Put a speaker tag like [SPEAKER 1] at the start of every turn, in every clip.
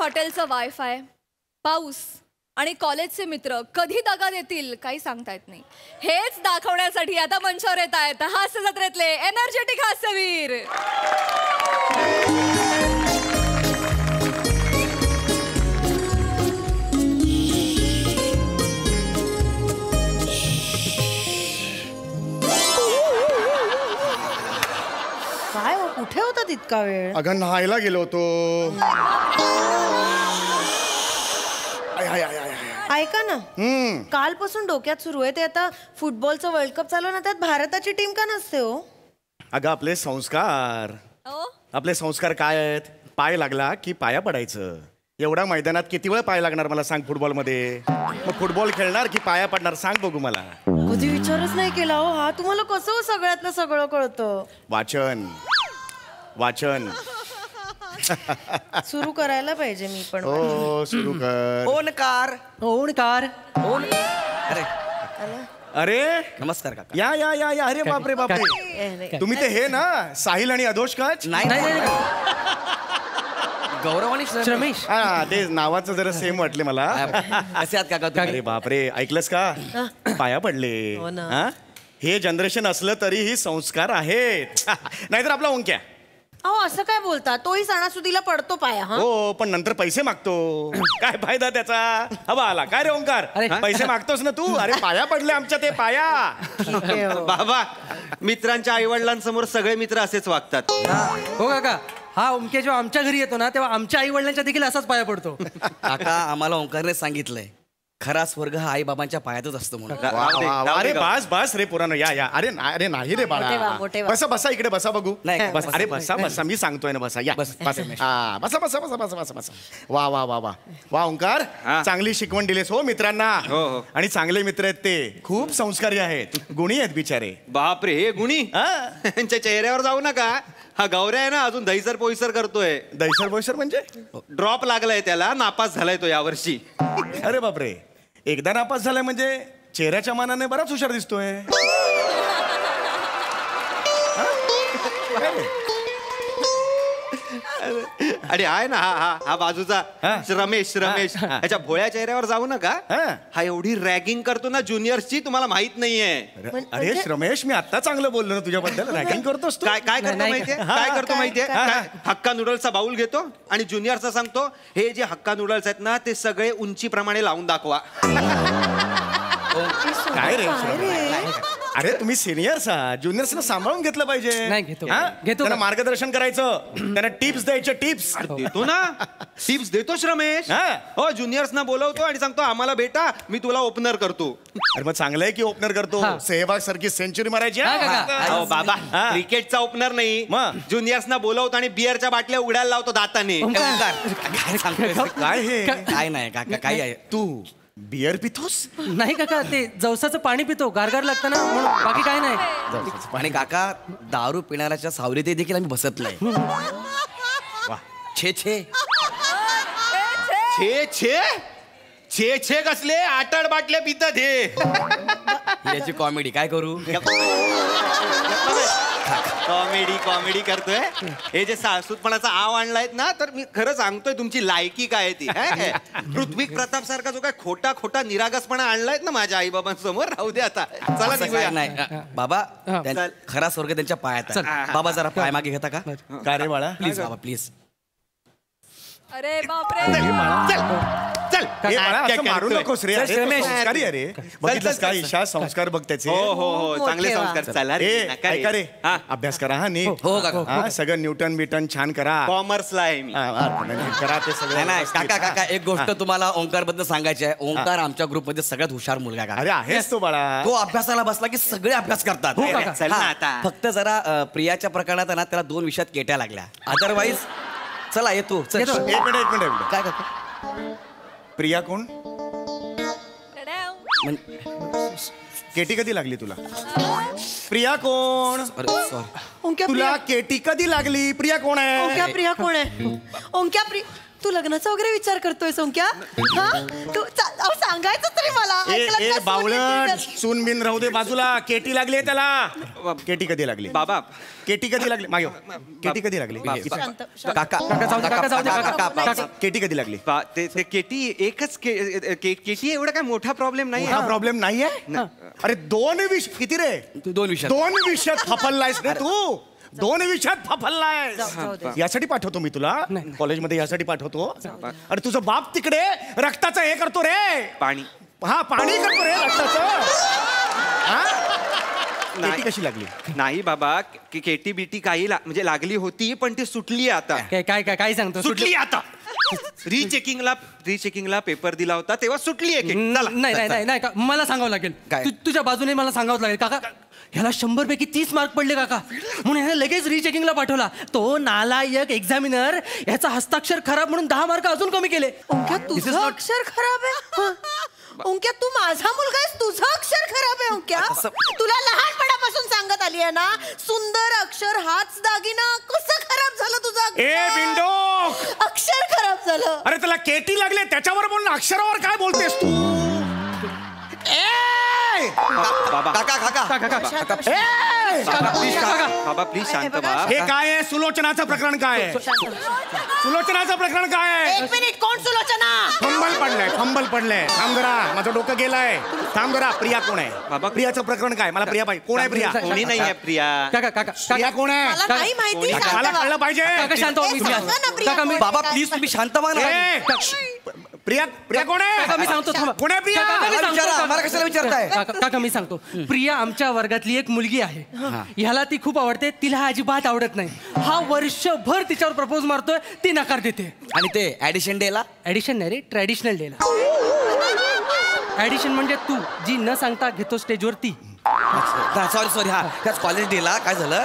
[SPEAKER 1] हॉटेलचं वायफाय, पाऊस आणि कॉलेजचे मित्र कधी दगा देतील काही सांगता येत नाही. हेच दाखवण्यासाठी आता मंचावर येत आहेत हास्य जत्रेतले एनर्जेटिक हास्यवीर.
[SPEAKER 2] काय हो, कुठे होता तितका वेळ?
[SPEAKER 3] अगं नहायला गेलो होतो.
[SPEAKER 2] ऐका ना, कालपासून डोक्यात सुरू आहे ते आता फुटबॉलचं वर्ल्ड कप चालू ना, त्यात भारताची टीम का नसते हो?
[SPEAKER 3] अगं आपले संस्कार, आपले संस्कार काय आहेत? पाय लागला की पाया पडायचं. एवढ्या मैदानात किती वेळ पाय लागणार मला सांग फुटबॉलमध्ये? मग फुटबॉल खेळणार की पाया पडणार सांग बघू मला.
[SPEAKER 2] कधी विचारच नाही केला हो हा. तुम्हाला कसं सगळ्यातलं सगळं कळतं?
[SPEAKER 3] वाचन वाचन
[SPEAKER 2] सुरू करायला पाहिजे मी पण.
[SPEAKER 3] हो सुरू कर.
[SPEAKER 4] ओणकार
[SPEAKER 5] ओणकार
[SPEAKER 4] अरे
[SPEAKER 3] अरे
[SPEAKER 4] नमस्कार काका.
[SPEAKER 3] या या या या. अरे बापरे बापरे, तुम्ही ते हे ना साहिल आणि अधोष्काच?
[SPEAKER 4] नाही गौरव आणि
[SPEAKER 5] रमेश.
[SPEAKER 3] हा ते नावाचं जरा सेम वाटले मला.
[SPEAKER 4] असे आहात काका तुम्ही?
[SPEAKER 3] अरे बापरे, ऐकलंस का? पाया पडले. हा? हे जनरेशन असलं तरीही संस्कार आहेत. नाहीतर आपला ओंक्या.
[SPEAKER 2] अहो असं काय बोलता? तोही सणासुदीला पडतो पाया. हा
[SPEAKER 3] हो पण नंतर पैसे मागतो. काय फायदा त्याचा? हवा आला काय रे ओंकार? पैसे मागतोस ना तू? अरे पाया पडले आमच्या ते पाया.
[SPEAKER 6] बाबा मित्रांच्या आईवडिलांसमोर सगळे मित्र असेच वागतात.
[SPEAKER 5] हो काका, हा ओमके जेव्हा आमच्या घरी येतो ना तेव्हा आमच्या आई वडिलांच्या देखील असाच पाया पडतो.
[SPEAKER 4] काका आम्हाला ओंकारने सांगितलंय खरा स्वर्ग हा आई बाबांच्या पायातच असतो म्हणून.
[SPEAKER 3] अरे बस बस रे पुराण. या या. अरे अरे नाही रे बाळा. बसा बसा इकडे बसा बघू.
[SPEAKER 4] नाही
[SPEAKER 3] बस. अरे बसा बसा मी सांगतोय ना बसा. या बस बस. हा बसा बसा बसा बसा बसा बसा. वा वा वा वा वा ओंकार, चांगली शिकवण दिलीस हो मित्रांना. आणि चांगले मित्र आहेत ते, खूप संस्कारी आहेत, गुणी आहेत बिचारे.
[SPEAKER 6] बापरे हे गुणी त्यांच्या चेहऱ्यावर जाऊ नका. हा गौऱ्या आहे ना अजून दहीसर पोईसर करतोय.
[SPEAKER 3] दैसर बोईसर म्हणजे?
[SPEAKER 6] ड्रॉप लागलाय त्याला, नापास झालाय तो यावर्षी.
[SPEAKER 3] अरे बापरे, एकदा नापास झालाय म्हणजे चेहऱ्याच्या मानाने बराच हुशार दिसतोय.
[SPEAKER 6] आणि आहे ना हा बाजूचा रमेश ह्याच्या भोळ्या चेहऱ्यावर जाऊ नका. हा एवढी रॅगिंग करतो ना जुनियर्सची, तुम्हाला माहित नाहीये.
[SPEAKER 3] अरे रमेश, मी आता चांगलं बोललो ना तुझ्याबद्दल. रॅगिंग करतोस तू?
[SPEAKER 6] काय करतो माहितीये? काय करतो माहितीये? हक्का नूडल्सचा बाउल घेतो आणि ज्युनियर्सला सांगतो हे जे हक्का नूडल्स आहेत ना ते सगळे उंचीप्रमाणे लावून दाखवा.
[SPEAKER 3] काय रे? अरे तुम्ही सिनियर्स आहात, ज्युनियर्सना सांभाळून घेतलं पाहिजे.
[SPEAKER 5] नाही, घेतो.
[SPEAKER 3] त्यांना मार्गदर्शन करायचं, त्यांना टिप्स द्यायचे. टिप्स
[SPEAKER 6] देतो ना, टिप्स देतोच रमेश. हो ज्युनियर्सना बोलवतो आणि सांगतो आम्हाला भेटा, मी तुला ओपनर करतो.
[SPEAKER 3] अरे मग चांगलं आहे की ओपनर करतो. सेहवाग सारखी सेंचुरी मारायची.
[SPEAKER 6] बाबा क्रिकेटचा ओपनर नाही, ज्युनियर्सना बोलवतो आणि बिअरच्या बाटल्या उघडायला लावतो दाताने.
[SPEAKER 3] काय हे?
[SPEAKER 4] काय नाही काका, काय आहे?
[SPEAKER 3] तू बियर पितोस?
[SPEAKER 5] नाही काका, ते जवसाचं पाणी पितो, गारगार लागतं ना म्हणून, बाकी काय नाही.
[SPEAKER 4] आणि काका दारू पिणाऱ्याच्या सावलीत देखील आम्ही बसत नाही. छे छे
[SPEAKER 6] छे छे छे छे कसले 8-8 बाटल्या पितात हे.
[SPEAKER 4] याची कॉमेडी काय करू?
[SPEAKER 6] कॉमेडी करतोय. हे जे सासूतपणाचा आव आणलायत ना, तर मी खरं सांगतोय तुमची लायकी काय ती. पृथ्वी प्रताप सारखा जो काय खोटा निरागसपणा आणलायत ना माझ्या आई बाबांसमोर, राहू दे आता. चला निघूया.
[SPEAKER 4] नाही बाबा, खरा स्वर्ग त्यांच्या पायात. बाबा जरा पाय मागे घेता का?
[SPEAKER 3] काय रे बाळा?
[SPEAKER 4] प्लीज बाबा प्लीज.
[SPEAKER 1] अरे बापरे,
[SPEAKER 6] चल
[SPEAKER 3] मारू नकोस रे. संस्कारी अरे, बघितलंस का ईशा? संस्कार बघ त्याचे.
[SPEAKER 6] हो चांगले संस्कार. चला
[SPEAKER 3] ऐका रे, अभ्यास करा. हा नीट.
[SPEAKER 4] हो काका,
[SPEAKER 3] सगळं न्यूटन बिटन छान करा.
[SPEAKER 6] कॉमर्सला आहे मी.
[SPEAKER 3] करा ते सगळं.
[SPEAKER 4] नाही काका, एक गोष्ट तुम्हाला ओंकार बद्दल सांगायची आहे. ओंकार आमच्या ग्रुप मध्ये सगळ्यात हुशार मुलगा आहे.
[SPEAKER 3] अरे आहेस तो बाळा.
[SPEAKER 4] तो अभ्यासाला बसला की सगळे अभ्यास करतात.
[SPEAKER 6] चल ना आता.
[SPEAKER 4] फक्त जरा प्रियाच्या प्रकरणात ना त्याला 2 विषयात केट्या लागल्या. अदरवाईज चला येतो.
[SPEAKER 3] एक मिनिट.
[SPEAKER 4] काय करतो?
[SPEAKER 3] प्रिया कोण? केटी कधी लागली तुला? प्रिया कोण? तुला केटी कधी लागली? प्रिया कोण आहे?
[SPEAKER 2] प्रिया कोण आहे? ओंक्या तू लग्नाचा वगैरे विचार करतोय ओंक्या? हा तू अहो, सांगायचं तरी मला ऐकलं
[SPEAKER 3] ए
[SPEAKER 2] का?
[SPEAKER 3] बावळट सून बिन राहू दे बाजूला. केटी लागली त्याला. केटी कधी लागली
[SPEAKER 6] बाबा
[SPEAKER 3] केटी कधी लागली मागे केटी कधी लागली
[SPEAKER 2] शांत, शांत.
[SPEAKER 4] काका
[SPEAKER 5] काका जाऊ दे, काका जाऊ दे, काका.
[SPEAKER 4] काका
[SPEAKER 3] केटी कधी लागली?
[SPEAKER 6] ते केटी एकच केटी एवढा काय मोठा प्रॉब्लेम नाही
[SPEAKER 3] हा प्रॉब्लेम नाहीये. अरे 2 विषय किती रे?
[SPEAKER 4] 2 विषय
[SPEAKER 3] 2 विषयात फफल्लायस रे तू. 2 विषयात फफल्लायस.
[SPEAKER 2] जाऊ दे.
[SPEAKER 3] यासाठी पाठवतो मी तुला कॉलेजमध्ये यासाठी पाठवतो. अरे तुझं बाप तिकडे रक्ताचं हे करतो रे.
[SPEAKER 6] पाणी
[SPEAKER 3] हा पाणी करतो रे रक्ताचं. हा? केटी कशी लागली?
[SPEAKER 6] नाही बाबा केटी बिटी काही म्हणजे लागली होती पण ती सुटली आता.
[SPEAKER 5] काय सांगतो
[SPEAKER 6] सुटली आता. रिचेकिंगला पेपर दिला होता तेव्हा सुटली आहे
[SPEAKER 5] नाही का मला सांगावं लागेल.
[SPEAKER 4] काय?
[SPEAKER 5] तुझ्या बाजूने मला सांगावं लागेल काका. ह्याला 100 पैकी 30 मार्क पडले काका, म्हणून ह्याने लगेच रिचेकिंगला पाठवला. तो नालायक एक्झामिनर ह्याचा हस्ताक्षर खराब म्हणून 10 मार्क अजून कमी केले.
[SPEAKER 2] ओंक्या तुझं अक्षर खराब आहे. ओंक्या तू माझा मुलगा आहेस, तुझं अक्षर खराब आहे. ओंक्या तुला लहानपणापासून सांगत आली आहे ना, सुंदर अक्षर हाच दागिना. कसं खराब झालं तुझं
[SPEAKER 3] ए
[SPEAKER 2] अक्षर?
[SPEAKER 3] बिंडो
[SPEAKER 2] अक्षर खराब झालं.
[SPEAKER 3] अरे त्याला केटी लागले त्याच्यावर बोल ना. अक्षरावर काय बोलतेस तू? ए
[SPEAKER 6] बाबा
[SPEAKER 4] काका काका
[SPEAKER 3] ए!
[SPEAKER 6] बाबा प्लीज शांत व्हा.
[SPEAKER 3] हे काय आहे? सुलोचनाचं प्रकरण काय आहे? सुलोचनाचं प्रकरण काय आहे?
[SPEAKER 2] 1 मिनिट, कोण सुलोचना?
[SPEAKER 3] फंबल पडलंय. थांब जरा, माझं डोकं गेलंय. थांब जरा. प्रिया कोण आहे?
[SPEAKER 6] बाबा.
[SPEAKER 3] प्रियाचं प्रकरण काय? मला प्रिया पाहिजे. कोण आहे प्रिया?
[SPEAKER 6] कोणी नाही आहे प्रिया.
[SPEAKER 5] काका
[SPEAKER 3] प्रिया कोण आहे?
[SPEAKER 2] मला नाही माहिती. शांत
[SPEAKER 3] मला
[SPEAKER 2] व्हा.
[SPEAKER 3] कळलं पाहिजे.
[SPEAKER 5] काका शांत व्हा.
[SPEAKER 2] ए, सांगा ना प्रिया
[SPEAKER 5] काका, मी-
[SPEAKER 2] कोण
[SPEAKER 4] बाबा
[SPEAKER 2] आहे?
[SPEAKER 4] प्लीज तुम्ही शांत व्हा ना.
[SPEAKER 3] ए, प्रिया कोण
[SPEAKER 5] काका
[SPEAKER 3] आहे?
[SPEAKER 5] मी सांगतो थांबा.
[SPEAKER 3] कोण आहे प्रिया?
[SPEAKER 5] काका, मी सांगतो,
[SPEAKER 4] विचारा,
[SPEAKER 5] काका.
[SPEAKER 4] आम्हाला कशाला विचारताय?
[SPEAKER 5] काका मी सांगतो. प्रिया आमच्या वर्गातली एक मुलगी आहे. ह्याला ती खूप आवडते, तिला हा अजिबात आवडत नाही. हा वर्षभर तिच्यावर प्रपोज मारतोय, ती नकार देते.
[SPEAKER 4] आणि ते ऍडिशन डेला
[SPEAKER 5] ऍडिशन नाही रे, ट्रॅडिशनल डेला. ऍडिशन म्हणजे तू जी न सांगता घेतो स्टेजवर ती.
[SPEAKER 4] सॉरी हा त्याच कॉलेज डेला काय झालं,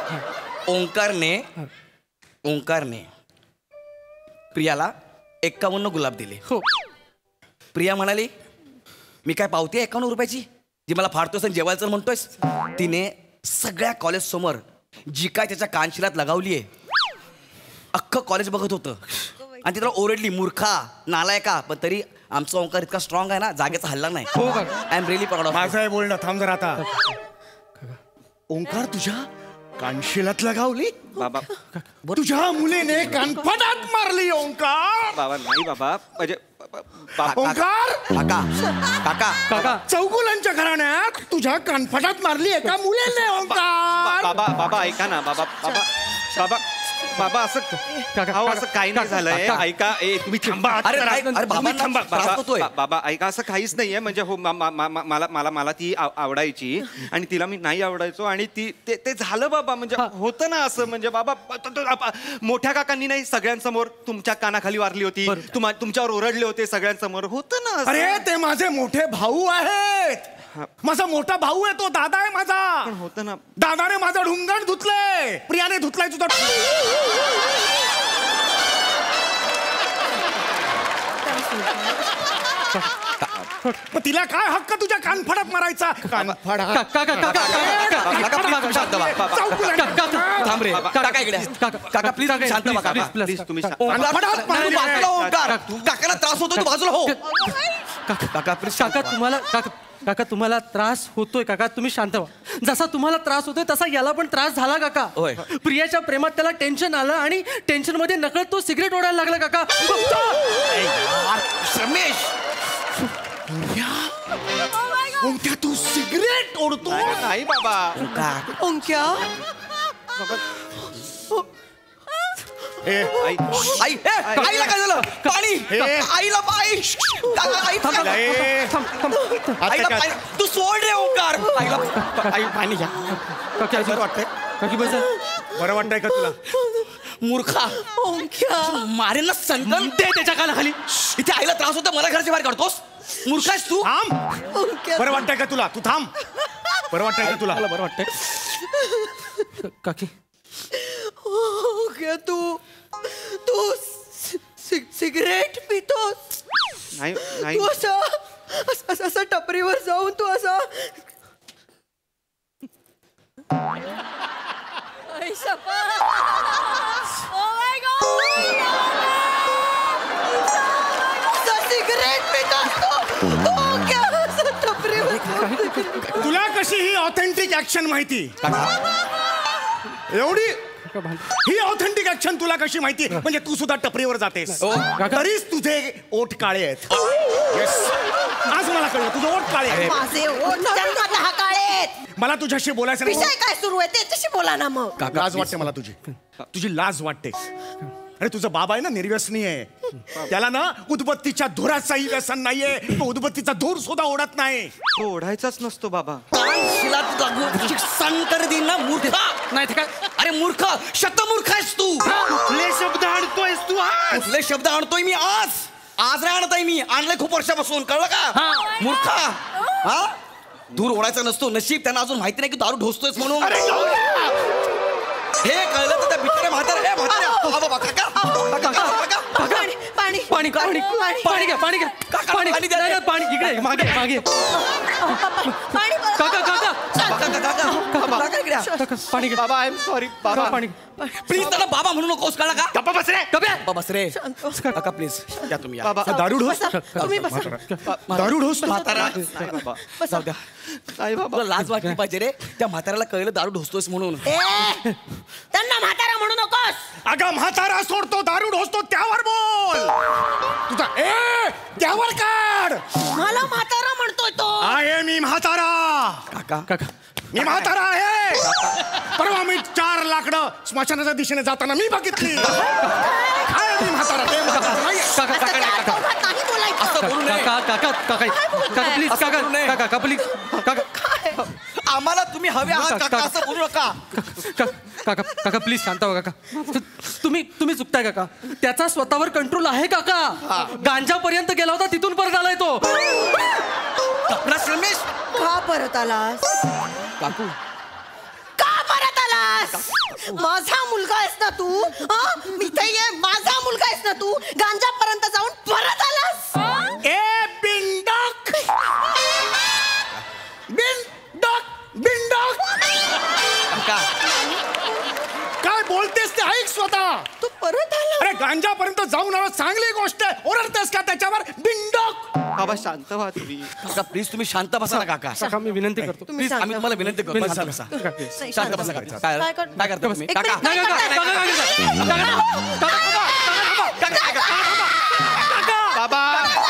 [SPEAKER 4] ओंकारने प्रियाला 51 गुलाब दिले.
[SPEAKER 5] हो.
[SPEAKER 4] प्रिया म्हणाली मी काय पावते 51 रुपयाची जी मला फाडतोस आणि जेवायचं म्हणतोयस. तिने सगळ्या कॉलेज समोर जी काय त्याच्या कानशिलात लगावलीये. अख्खं कॉलेज बघत होतं आणि ती त्याला ओरडली मूर्खा नालायका. पण तरी आमचा ओंकार इतका स्ट्रॉंग आहे ना, जागेचा हल्ला नाही.
[SPEAKER 5] हो का?
[SPEAKER 4] I am really proud of.
[SPEAKER 3] माझं आहे बोलणं. थांब जरा आता. ओंकार तुझ्या कानशिलात लगावली?
[SPEAKER 6] बाबा
[SPEAKER 3] तुझ्या मुलीने कानफटात मारली ओंकार?
[SPEAKER 6] बाबा नाही बाबा म्हणजे
[SPEAKER 3] ओंकार
[SPEAKER 4] काका
[SPEAKER 5] काका
[SPEAKER 3] चौगुलांच्या घराण्यात तुझ्या कानफटात मारली एका मुलीने ओंकार.
[SPEAKER 6] बाबा ऐका ना बाबा बाबा बाबा बाबा असं अहो, असं काही नाही झालंय. ऐका तुम्ही थांबा.
[SPEAKER 4] अरे नाही, अरे बाबांना
[SPEAKER 6] थांबा.
[SPEAKER 4] त्रास होतोय.
[SPEAKER 6] बाबा ऐका असं काहीच नाहीये. म्हणजे हो मला ती आवडायची आणि तिला मी नाही आवडायचो आणि ते झालं बाबा. म्हणजे होतं ना असं. म्हणजे बाबा मोठ्या काकांनी नाही सगळ्यांसमोर तुमच्या कानाखाली वारली होती, तुमच्यावर ओरडले होते सगळ्यांसमोर. होतं ना असं.
[SPEAKER 3] अरे ते माझे मोठे भाऊ आहेत. माझा मोठा भाऊ आहे तो. दादा आहे माझा.
[SPEAKER 6] होतं ना.
[SPEAKER 3] दादाने माझं ढुंगण धुतलंय. प्रियाने धुतलाय तुझा. मग तिला काय हक्क तुझ्या कानफडात मारायचा? कानफडात.
[SPEAKER 4] थांब रे काका इकडे. काका प्लीज शांत व्हा काका.
[SPEAKER 6] प्लीज तुम्ही
[SPEAKER 3] कानफडात
[SPEAKER 4] तू
[SPEAKER 3] मारली
[SPEAKER 4] बाजूला
[SPEAKER 3] आहे.
[SPEAKER 4] हो, ओंकार. काकाला त्रास होतो तू बाजूला हो. काका प्लीज
[SPEAKER 5] काका तुम्हाला त्रास होतोय काका, तुम्ही शांत व्हा. जसा तुम्हाला त्रास होतोय तसा याला पण त्रास झाला काका.
[SPEAKER 4] होय.
[SPEAKER 5] प्रियाच्या प्रेमात त्याला टेन्शन आलं आणि टेन्शन मध्ये नकळत तो सिगरेट ओढायला लागला काका.
[SPEAKER 4] रमेश
[SPEAKER 3] ओंक्या तू सिगरेट ओढतो?
[SPEAKER 6] नाही बाबा.
[SPEAKER 2] ओंक्या
[SPEAKER 3] ए,
[SPEAKER 6] आई
[SPEAKER 4] आई आईला काय झालं? पाणी आईला पाणी
[SPEAKER 3] ए,
[SPEAKER 4] आईला
[SPEAKER 3] आता
[SPEAKER 4] पाणी. तू सोड रे ओंकार. आईला
[SPEAKER 3] आई पाणी घ्या.
[SPEAKER 5] काकी
[SPEAKER 3] वाटतंय?
[SPEAKER 5] काकी बस
[SPEAKER 3] बरं वाटतंय का तुला?
[SPEAKER 4] मूर्खा
[SPEAKER 2] ओंक्या
[SPEAKER 4] मारेन ना संगम
[SPEAKER 5] ते त्याच्या कानाखाली.
[SPEAKER 4] इथे आईला त्रास होतो मला घरच्या बाहेर काढतोस. मूर्खास तू.
[SPEAKER 3] थांब.
[SPEAKER 2] ओंक्या
[SPEAKER 3] बरं वाटतंय का तुला? तू थांब. बरं वाटतंय का तुला?
[SPEAKER 5] बरं वाटतंय काकी.
[SPEAKER 2] ओंक्या तू सिगरेट पितोस?
[SPEAKER 6] नाही नाही
[SPEAKER 2] तू असं टपरीवर जाऊन तू असा सिगरेट पितोस तू?
[SPEAKER 3] तुला कशी ही ऑथेंटिक ऍक्शन माहिती? एवढी ही ऑथेंटिक ऍक्शन तुला कशी माहिती? म्हणजे तू सुद्धा टपरीवर जातेस तरीच तुझे ओठ काळे आहेत. Yes. आज मला कळलं तुझं ओठ काळे आहे.
[SPEAKER 2] माझे ओठ जन्मात काळेत.
[SPEAKER 3] मला तुझ्याशी बोलायचं नाही.
[SPEAKER 2] विषय काय सुरू आहे त्याच्याशी बोला ना मग.
[SPEAKER 3] लाज वाटते मला तुझी लाज वाटते. अरे तुझा बाबा आहे ना निर्व्यसनी आहे. त्याला ना उदबत्तीच्या धुराचाही व्यसन नाहीये. तो उदबत्तीचा धूर सुद्धा ओढत नाही.
[SPEAKER 6] तो ओढायचाच नसतो बाबा.
[SPEAKER 4] संकर दिन ना मूर्खा.
[SPEAKER 5] नाही ते काय
[SPEAKER 4] अरे मूर्ख, शतमूर्ख आहेस तू.
[SPEAKER 6] कुठले शब्द आणतोयस तू आज?
[SPEAKER 4] कुठले शब्द आणतोय मी आज नाही आणताय मी. आणलंय खूप वर्षापासून. कळलं का मूर्खा? हा धूर ओढायचा नसतो. नशीब त्यांना अजून माहिती नाही की दारू ढोसतोयस म्हणून. हे कळलं तर त्या बिचाऱ्या म्हाताऱ्या
[SPEAKER 2] पाणी
[SPEAKER 5] पाणी पाणी पाणी घ्या पाणी घ्या पाणी
[SPEAKER 4] पाणी द्या.
[SPEAKER 5] नाही, नाही, पाणी इकडे मागे मागे
[SPEAKER 2] पाणी
[SPEAKER 5] काका काका काका पाणी घ्या
[SPEAKER 6] बाबा आय एम सॉरी बाबा.
[SPEAKER 5] पाणी
[SPEAKER 4] प्लीज त्याला बाबा म्हणू नकोस. कळलं का?
[SPEAKER 6] गप्पा बस रे.
[SPEAKER 4] बाबा बस रे. काका प्लीज या तुम्ही या.
[SPEAKER 6] बाबा
[SPEAKER 3] दारू ढोस
[SPEAKER 2] तुम्ही बसा.
[SPEAKER 3] दारू ढोस
[SPEAKER 4] म्हातारा
[SPEAKER 6] बाबा.
[SPEAKER 4] जाऊ द्या.
[SPEAKER 6] नाही बाबा.
[SPEAKER 4] तुला लाज वाटली पाहिजे रे. त्या म्हाताऱ्याला कळलं दारू ढोसतोयस म्हणून.
[SPEAKER 2] त्यांना म्हातारा म्हणू नकोस.
[SPEAKER 3] अगं म्हातारा सोडतो दारू ढोसतो त्यावर बोल. तुझा त्यावर काढ.
[SPEAKER 2] मला म्हातारा म्हणतोय तो.
[SPEAKER 3] आहे मी म्हातारा.
[SPEAKER 5] काका
[SPEAKER 3] मी म्हातारा आहे. परवा मी 4 लाकडं स्मशानाच्या दिशेने जाताना मी बघितली. आहे मी म्हातारा. ते म्हातारा नाहीये.
[SPEAKER 5] काका
[SPEAKER 2] आता
[SPEAKER 5] काका
[SPEAKER 2] त्या
[SPEAKER 5] काका
[SPEAKER 2] दोघात नाही बोलायचं.
[SPEAKER 4] असं बोलू नये.
[SPEAKER 5] काका काका काका काका प्लीज
[SPEAKER 4] असं
[SPEAKER 5] काका
[SPEAKER 4] करू नये.
[SPEAKER 5] काका प्लीज काका
[SPEAKER 4] आम्हाला तुम्ही हवे आहात काका असं बोलू नका.
[SPEAKER 5] काका काका प्लीज शांत व्हा काका. तुम्ही चुकताय काका. त्याचा स्वतःवर कंट्रोल आहे काका. गांजापर्यंत गेला होता तिथून परत आलाय तो.
[SPEAKER 4] रमेश
[SPEAKER 2] का परत आलास?
[SPEAKER 4] काकू
[SPEAKER 2] का परत आलास? माझा मुलगा आहेस ना तू? मी इथे ये. माझा मुलगा आहेस ना तू? गांजापर्यंत जाऊन परत आलास?
[SPEAKER 3] ए बिंडक बिंडक
[SPEAKER 4] काका
[SPEAKER 3] काय बोलतेस ते ऐक स्वतः.
[SPEAKER 2] तू परत आला?
[SPEAKER 3] अरे गांजापर्यंत जाऊन आला चांगली गोष्ट आहे. ओरडतेस का त्याच्यावर? बिंडक.
[SPEAKER 6] बाबा शांत व्हा तुम्ही.
[SPEAKER 4] काका प्लीज तुम्ही शांत बसा ना काका.
[SPEAKER 5] काका मी विनंती करतो
[SPEAKER 4] प्लीज आम्ही तुम्हाला विनंती करतो.
[SPEAKER 5] विनंती.
[SPEAKER 4] शांत बसा.
[SPEAKER 2] नाही,
[SPEAKER 4] शांत बसा काका. काय
[SPEAKER 2] काय
[SPEAKER 4] काय करता तुम्ही?
[SPEAKER 2] एक
[SPEAKER 4] काका
[SPEAKER 2] मिनिट,
[SPEAKER 6] बाबा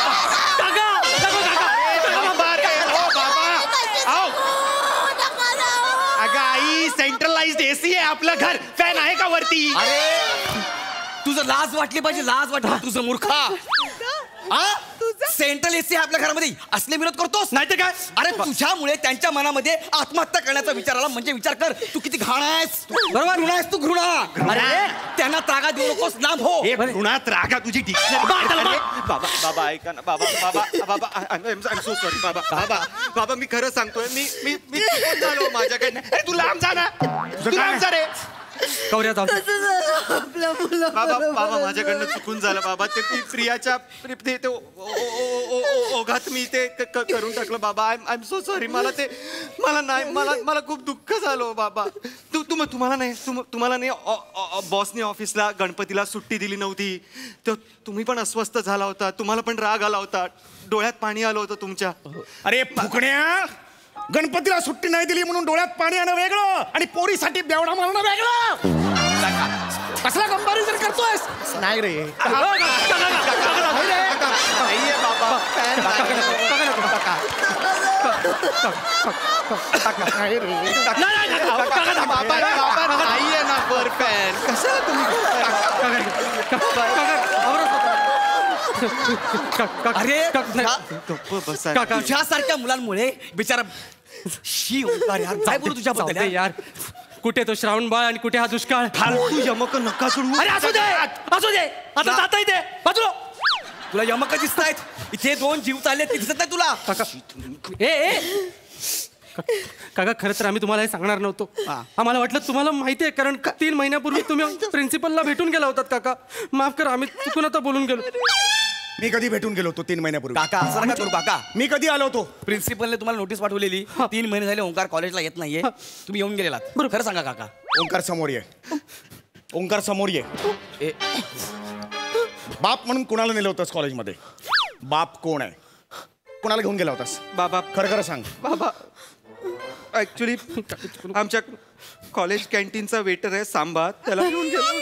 [SPEAKER 6] अगं आई सेंट्रलाइज्ड एसी आहे आपलं घर. फॅन आहे का वरती?
[SPEAKER 4] अरे तुझं लाज वाटली पाहिजे. लाज वाटली तुझं मूर्खा. सेंट्रल एसी आपल्या घरामध्ये असले विरोध करतोस.
[SPEAKER 5] नाही तर काय.
[SPEAKER 4] अरे तुझ्यामुळे त्यांच्या मनामध्ये आत्महत्या करण्याचा विचार आला. म्हणजे विचार कर तू किती घाण आहेस. बरोबर घृणा आहेस तू. घृणा. अरे त्यांना त्रागा देऊ नकोस. लांब हो.
[SPEAKER 6] एक ऋणात रागा तुझी डिक्शनरी. बाबा बाबा ऐका ना. बाबा बाबा बाबा आय एम सो सॉरी बाबा. बाबा बाबा मी खरं सांगतोय. मी चुकून झालो माझ्याकडनं. अरे तू लांब जा ना. तू लांब जा रे.
[SPEAKER 5] कवऱ्या जाऊ.
[SPEAKER 2] आपल्या मुलं
[SPEAKER 6] बाबा बाबा माझ्याकडनं चुकून झालं बाबा. ते प्रियाच्या ते ओघात मी ते करून टाकलं बाबा. I am so sorry. मला खूप दुःख झालं बाबा. तुम्हाला नाही बॉसने ऑफिसला गणपतीला सुट्टी दिली नव्हती. तर तुम्ही पण अस्वस्थ झाला होता. तुम्हाला पण राग आला होता. डोळ्यात पाणी आलं होतं तुमच्या.
[SPEAKER 3] अरे फुकण्या. गणपतीला सुट्टी नाही दिली म्हणून डोळ्यात पाणी आणणं वेगळं आणि पोरीसाठी बेवडा मारणं वेगळं. कसला कंपॅरिझन करतोयस? नाही रे.
[SPEAKER 4] अरे तुझ्यासारख्या मुलांमुळे बिचारा शी ओंकार यार. काय बोलू तुझ्याबद्दल
[SPEAKER 5] जाऊ दे यार. कुठे तो श्रावण बाळ आणि कुठे हा दुष्काळ.
[SPEAKER 6] फालतू यमक नका सोडू.
[SPEAKER 5] अरे असू दे आता जाता येते बाजूला.
[SPEAKER 4] तुला यमक दिसतायत. इथे 2 जीव चालले ते दिसत नाही तुला.
[SPEAKER 5] काका खरं तर आम्ही तुम्हाला हे सांगणार नव्हतो. आम्हाला वाटलं तुम्हाला माहिती आहे कारण 3 महिन्यापूर्वी तुम्ही प्रिन्सिपलला भेटून गेला होतात. काका माफ करा. आम्ही चुकून आता बोलून गेलो.
[SPEAKER 3] मी कधी भेटून गेलो होतो 3 महिन्यापूर्वी?
[SPEAKER 4] काका असं नका करू काका.
[SPEAKER 3] मी कधी आलो होतो?
[SPEAKER 4] प्रिन्सिपलने तुम्हाला नोटीस पाठवलेली. 3 महिने झाले ओंकार कॉलेजला येत नाहीये. तुम्ही येऊन गेलेलात. खरं सांगा काका.
[SPEAKER 3] ओंकार समोर ये. ओंकार समोर ये. बाप म्हणून कोणाला नेलं होतंस कॉलेजमध्ये? बाप कोण आहे? कोणाला घेऊन गेला होतास?
[SPEAKER 6] बाबा
[SPEAKER 3] खरं खरं सांग.
[SPEAKER 6] बाबा ऍक्च्युली आमच्या कॉलेज कॅन्टीनचा वेटर आहे सांबा, त्याला घेऊन गेलो.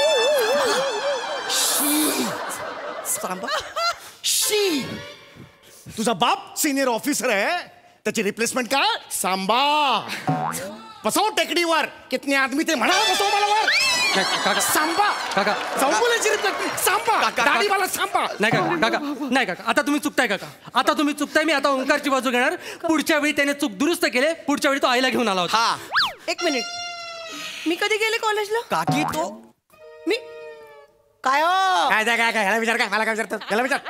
[SPEAKER 4] सांबा
[SPEAKER 3] शी तुझा बाप सिनियर ऑफिसर आहे, त्याची रिप्लेसमेंट काय? सांबा. बसव टेकडीवर, कितने आदमी ते म्हणा, बसव मला वर. सांबा
[SPEAKER 5] काका
[SPEAKER 3] संपल्याची रिप्लेसमेंट सांबा, दाढीवाला सांबा.
[SPEAKER 5] नाही काका काका नाही काका, आता तुम्ही चुकताय काका, आता तुम्ही चुकताय. मी आता ओंकारची बाजू घेणार. पुढच्या वेळी त्याने चूक दुरुस्त केले, पुढच्या वेळी तो आईला घेऊन आला होता.
[SPEAKER 4] हा
[SPEAKER 2] एक मिनिट, मी कधी गेले कॉलेजला?
[SPEAKER 4] काकी तो
[SPEAKER 2] मी काय हो?
[SPEAKER 3] काय काय काय ह्याला विचार, काय मला काय विचारतात, ह्याला विचार.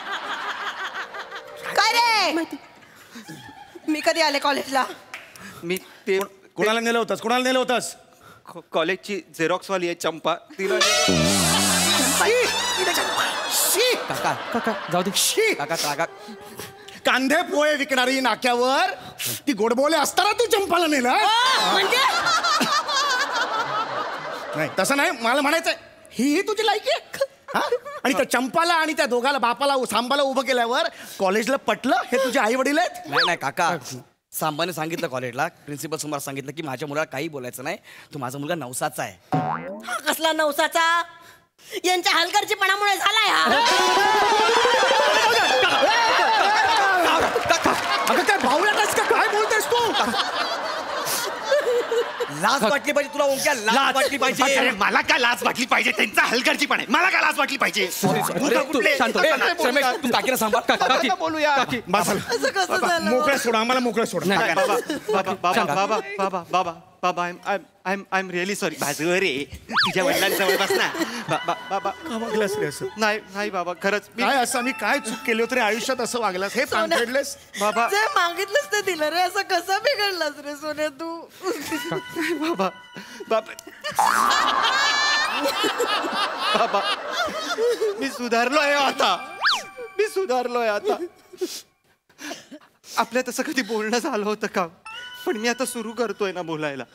[SPEAKER 2] काय रे? मी कधी आले कॉलेजला?
[SPEAKER 6] मी ते
[SPEAKER 3] कोणाला नेलं होतंस, कोणाला नेलं होतंस?
[SPEAKER 6] कॉलेजची झेरॉक्सवाली आहे चंपा, तिला
[SPEAKER 3] शी
[SPEAKER 4] काका
[SPEAKER 5] काका जाऊ दे.
[SPEAKER 3] शी
[SPEAKER 4] काका काका
[SPEAKER 3] कांदे पोहे विकणारी नाक्यावर ती गोडबोले असताना तू चंपाला नेलं?
[SPEAKER 2] म्हणजे
[SPEAKER 3] नाही तसं नाही, मला म्हणायचंय ही तुझी लायकी आहे? हा? आणि त्या चंपाला आणि त्या दोघाला बापाला सांबाला उभं केल्यावर कॉलेजला पटलं हे तुझे आई वडील आहेत?
[SPEAKER 4] नाही नाही काका, सांबाने सांगितलं कॉलेजला, प्रिन्सिपल समोर सांगितलं की माझ्या मुलाला काही बोलायचं नाही, तो माझा मुलगा नवसाचा आहे.
[SPEAKER 2] हा कसला नवसाचा? यांच्या हलगर्जीपणामुळे झालाय हा.
[SPEAKER 3] अगं काय भावल्यास का, काय बोलतेस तू?
[SPEAKER 4] लाज वाटली पाहिजे तुला ओंक्या, लाज वाटली पाहिजे.
[SPEAKER 6] अरे मला काय लाज वाटली पाहिजे, त्यांचा हलगर्जीपणा आहे, मला काय लाज वाटली पाहिजे.
[SPEAKER 5] तू शांत हो.
[SPEAKER 4] रमेश, तू काकीला सांभाळ.
[SPEAKER 5] काकी
[SPEAKER 6] बोलूया.
[SPEAKER 3] बस झालं.
[SPEAKER 2] असं कसं झालं?
[SPEAKER 3] मोकळं सोडा, आम्हाला मोकळं सोडा.
[SPEAKER 5] नाही.
[SPEAKER 6] बाबा बाबा बाबा बाबा बाबा बाबा आय एम रिअली सॉरी. भाजू रे तुझ्या वडिलांजवळ बस ना. बाबा
[SPEAKER 3] का वागलास रे असं?
[SPEAKER 6] नाही नाही बाबा, खरंच मी
[SPEAKER 3] काय असं मी काय चूक केली होती रे आयुष्यात, असं वागलास, हे पांघडलेस?
[SPEAKER 6] बाबा
[SPEAKER 2] जे मागितलंच ते दिलं रे. असं कसं बिघडलास रे सोन्या तू?
[SPEAKER 6] बाबा बाबा बाबा मी सुधारलोय आता, मी सुधारलोय आता. आपल्या तसं कधी बोलणं झालं होतं का? पण मी आता सुरू करतोय ना बोलायला.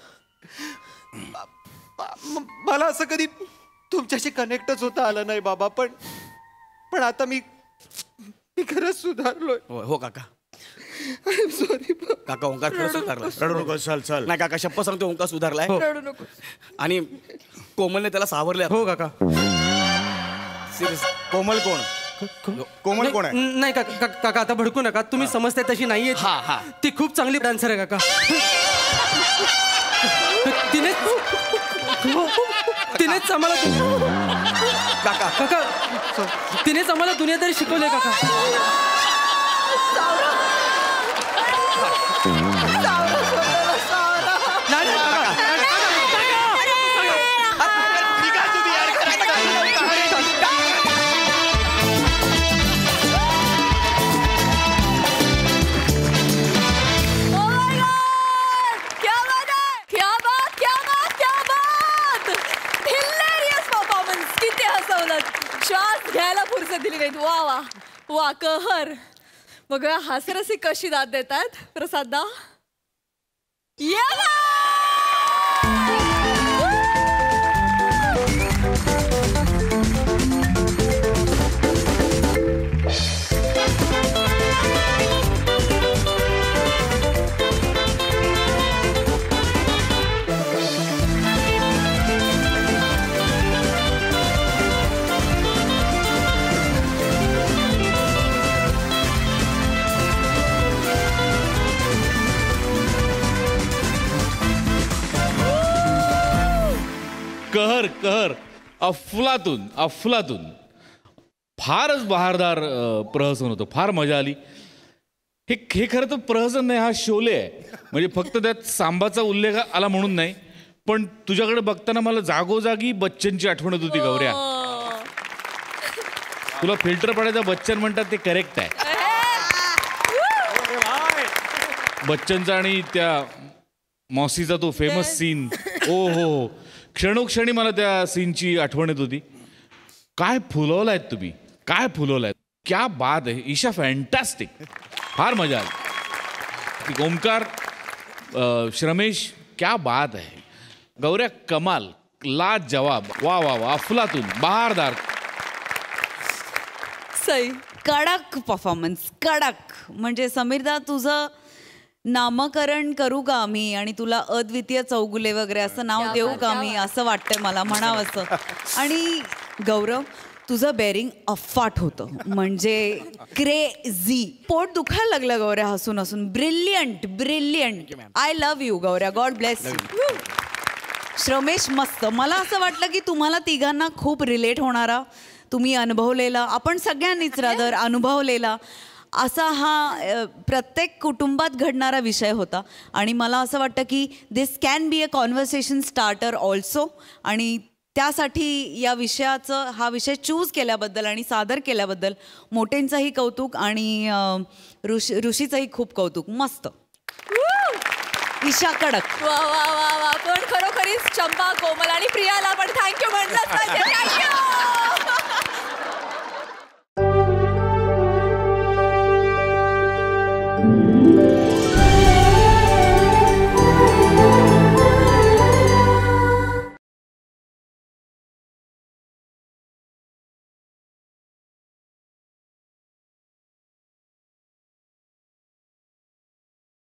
[SPEAKER 6] मला असं कधी तुमच्याशी कनेक्टच होता आलं नाही बाबा, पण आता मी खरंच सुधारलोय.
[SPEAKER 4] हो काका.
[SPEAKER 6] सॉरी
[SPEAKER 4] काका ओंकार खरंच सुधारला.
[SPEAKER 3] रडू नको, चल चल.
[SPEAKER 4] नाही काका, शप्पथ सांगतो ओंकार सुधारलाय.
[SPEAKER 2] रडू नको.
[SPEAKER 4] आणि कोमलने त्याला सावरले.
[SPEAKER 5] हो काका.
[SPEAKER 4] सिरियस.
[SPEAKER 3] कोमल कोण? कोमल कोण आहे?
[SPEAKER 5] नाही काका काका, आता भडकू नका. तुम्ही समजताय तशी नाहीये ती.
[SPEAKER 4] हा, हा.
[SPEAKER 5] ती खूप चांगली डान्सर आहे काका. तिनेच आम्हाला
[SPEAKER 4] काका
[SPEAKER 5] काका तिनेच आम्हाला दुनियादारी शिकवले काका. नाही, नाही, काका.
[SPEAKER 1] श्वास घ्यायला फुरसत दिली नाही. वा वा वा, कहर. बघूया हास्यरसी कशी दाद देतात प्रसाददा.
[SPEAKER 7] कहर कहर अफलातून अफलातून. फारच बहारदार प्रहसन होतं, फार मजा आली. हे हे खरं तर प्रहसन नाही, हा शोले आहे. म्हणजे फक्त त्यात सांबाचा उल्लेख आला म्हणून नाही, पण तुझ्याकडे बघताना मला जागोजागी बच्चनची आठवण होत होती. गौऱ्या, तुला फिल्टर पडायचा बच्चन म्हणतात ते करेक्ट आहे. बच्चनचा आणि त्या मॉसीचा तो फेमस सीन, ओ हो, क्षणोक्षणी मला त्या सीनची आठवण येत होती. काय फुलवलायत तुम्ही, काय फुलवलायत, क्या बात आहे. ईशा फॅन्टॅस्टिक, फार मजा आली. ओमकार, श्रमेश, क्या बात आहे. गौऱ्या कमाल, लाजवाब, वा वा वा, अफलातून, बहारदार.
[SPEAKER 1] सई
[SPEAKER 8] कडक परफॉर्मन्स, कडक. म्हणजे समीरदा तुझं नामकरण करू का आम्ही आणि तुला अद्वितीय चौगुले वगैरे असं नाव देऊ का मी, असं वाटतंय मला म्हणावं असं. आणि गौरव, तुझं बेरिंग अफाट होतं, म्हणजे क्रेझी. पोट दुखायला लागलं गौऱ्या हसून हसून. Brilliant brilliant. I love you Gaurya. God bless you. Shramesh मस्त. मला असं वाटलं की तुम्हाला तिघांना खूप रिलेट होणारा, तुम्ही अनुभवलेला, आपण सगळ्यांनीच रादर अनुभवलेला असा हा प्रत्येक कुटुंबात घडणारा विषय होता. आणि मला असं वाटतं की this can be a conversation starter also. आणि त्यासाठी या विषयाचं, हा विषय चूज केल्याबद्दल आणि सादर केल्याबद्दल मोठेंचंही कौतुक आणि ऋषीचंही खूप कौतुक. मस्त. ईशा कडक.
[SPEAKER 1] वा वा वा वा. पण खरोखरीच चंपा, कोमल आणि